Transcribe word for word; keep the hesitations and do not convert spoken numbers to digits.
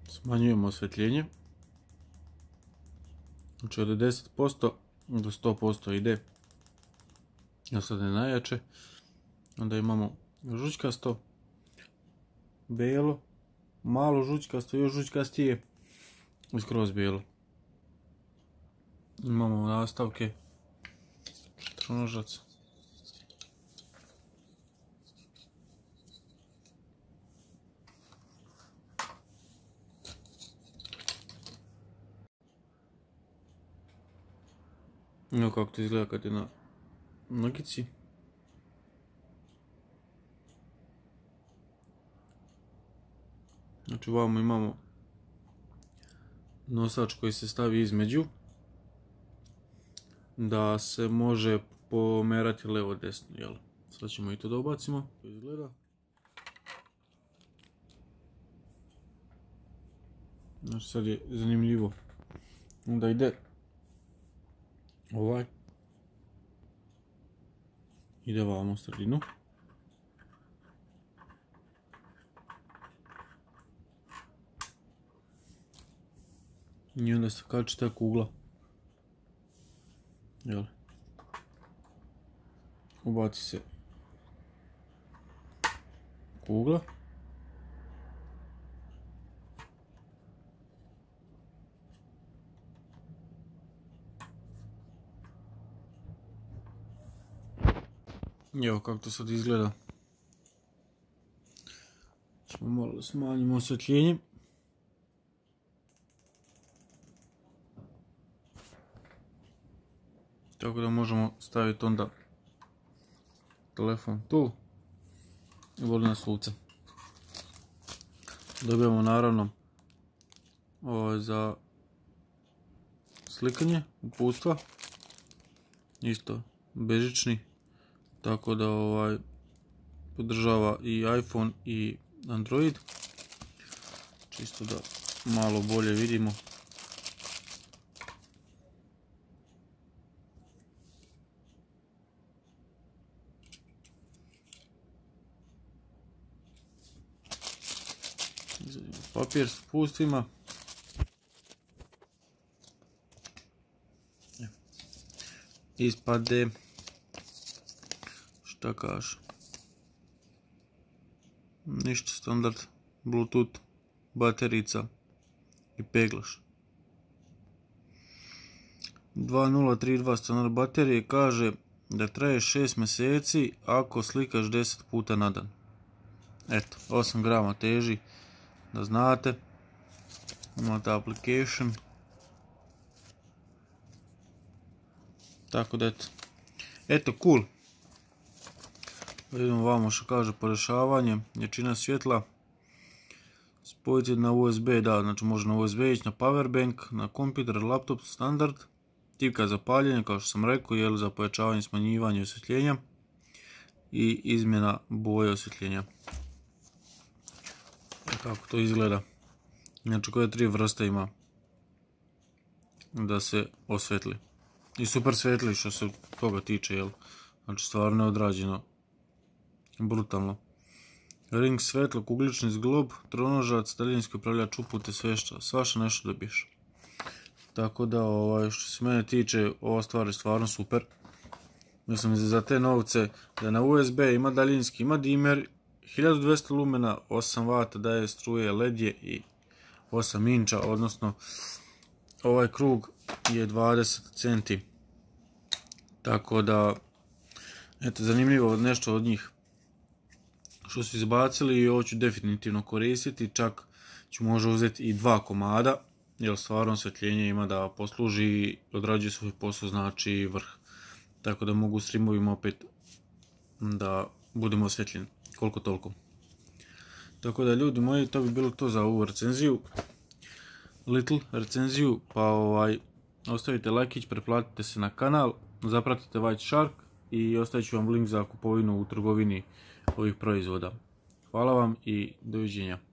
Smanjujemo osvjetljenje. Znači od deset posto do sto posto ide. Ja sad je najjače. Onda imamo žućkasto, bijelo, malo žućkasto, još žućkastije i skroz bijelo. Imamo nastavke, tronožac. Evo kako to izgleda kad je na nogici. Znači ovamo imamo nosač koji se stavi između, da se može pomerati levo desno, jel? Sad ćemo i to da ubacimo. To izgleda. Znači sad je zanimljivo. Onda ide ovaj. Ide ovamo u sredinu. I onda se kači ta kugla. Jel? Ubaci se kugla. I evo kako to sad izgleda. Ćemo malo smanjimo osvjetljenje. Tako da možemo staviti onda telefon tu i voli na sunce. Dobijamo naravno ovo za slikanje, uputstva, isto bežični, tako da ovaj podržava i iPhone i Android. Čisto da malo bolje vidimo. Papir s uputstvima. Ispade, šta kaže, ništa, standard, Bluetooth, baterica i peglaš. dva nula tri dva standard baterije, kaže da traje šest mjeseci ako slikaš deset puta na dan. Eto, osam grama teži, da znate. Imate application. Tako da eto. Eto, cool. Vidimo vamo što kaže porešavanje, jačina svjetla. Spojiti na U S B, da, znači može na U S B ići, na powerbank, na kompjuter, laptop, standard. Tipka za paljenje, kao što sam rekao, jel, za pojačavanje, smanjivanje osvjetljenja. I izmjena boje osvjetljenja. Kako to izgleda. Znači koje tri vrste ima da se osvetli. I super svetli što se toga tiče, jel? Znači stvarno je odrađeno brutalno. Ring svetlo, kuglični zglob, tronožac, daljinski upravljač upute, svešća, svašta nešto dobiješ. Tako da ovaj, što se mene tiče, ova stvar je stvarno super. Mislim za te novce da na U S B ima daljinski, ima dimer, hiljadu dvjesto lumena, osam vata daje struje, led je i osam inča, odnosno ovaj krug je dvadeset centi. Tako da, eto, zanimljivo nešto od njih što su izbacili i ovo ću definitivno koristiti, čak ću možda uzeti i dva komada, jer stvarno osvjetljenje ima da posluži i odrađuje svoj posao, znači vrh. Tako da mogu streamovima opet da budemo osvjetljeni, koliko toliko. Tako da ljudi moji, to bi bilo to za ovu recenziju. Little recenziju, pa ovaj, ostavite lajkić, preplatite se na kanal, zapratite White Shark i ostavit ću vam link za kupovinu u trgovini ovih proizvoda. Hvala vam i doviđenja.